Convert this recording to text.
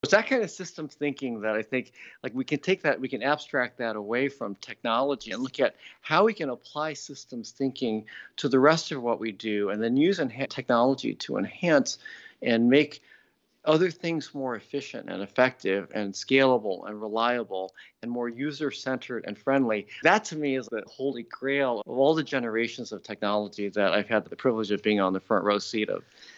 It's that kind of systems thinking that I think like we can take that, we can abstract that away from technology and look at how we can apply systems thinking to the rest of what we do, and then use technology to enhance and make other things more efficient and effective and scalable and reliable and more user-centered and friendly. That to me is the holy grail of all the generations of technology that I've had the privilege of being on the front row seat of.